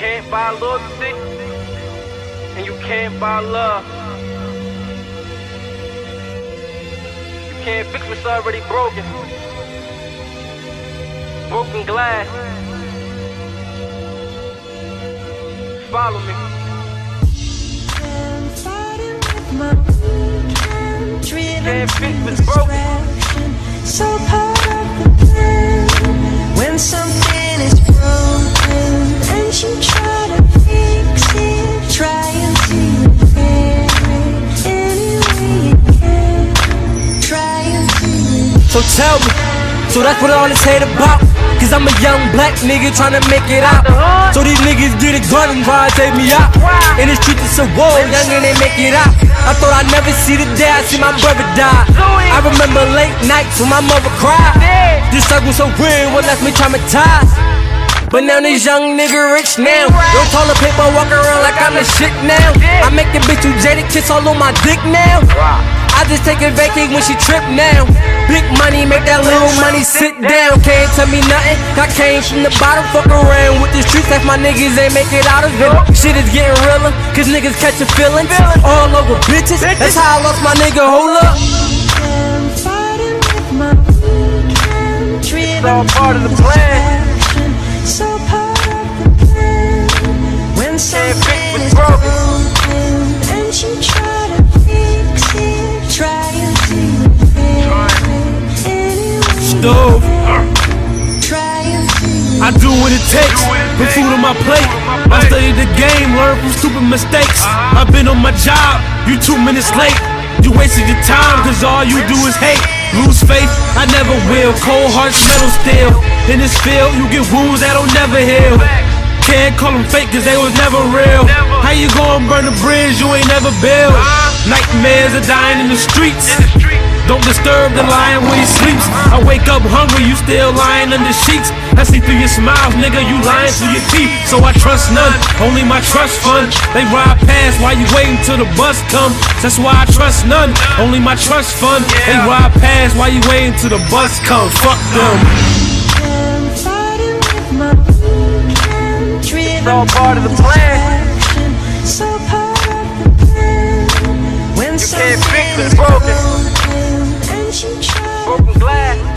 can't buy loyalty, and you can't buy love. You can't fix what's already broken. Broken glass. Follow me. Can't fix what's broken. So part of the plan. When something is broken and you try to fix it, trying to repair it any way you can. Trying to repair. So tell me, so that's what all this hate about? Cause I'm a young black nigga tryna make it out. So these niggas get a gun and try to take me out. In the streets it's a war, young and they make it out. I thought I'd never see the day I see my brother die. I remember late nights when my mother cried. This circle so weird, what left me traumatized. But now this young nigga rich now. Don't toilet paper, walk around like I'm the shit now. I make the bitch who jaded kiss all on my dick now. I just take a vacay when she trip now. Big money, make that little money sit down. Can't tell me nothing, I came from the bottom. Fuck around with the streets like my niggas ain't make it out of it. Shit is getting realer, cause niggas catching feelings all over bitches. That's how I lost my nigga, hold up. Fighting with my weekend, It's all part of the plan. so part of the plan. When something is broken and you try to fix it, trying to repair it any way you Stove. can. Trying to I do what it takes, put food on my plate. I studied the game, learned from stupid mistakes. I've been on my job, you 2 minutes late. You wasted your time, cause all you do is hate. Lose faith, I never will. Cold hearts, metal steel. In this field, you get wounds that'll never heal. Can't call them fake, cause they was never real. How you gonna burn the bridge you ain't never built? Nightmares are dying in the streets. Don't disturb the lion when he sleeps. I wake up hungry, you still lying under sheets. I see through your smiles, nigga, you lying through your teeth. So I trust none, only my trust fund. They ride past while you waiting till the bus come. That's why I trust none, only my trust fund. They ride past while you waiting till the bus come. Fuck them. fighting with my weekend, It's all part of the plan. so part of the plan. When You can't fix something what's is broken. broken and you try Broken glass.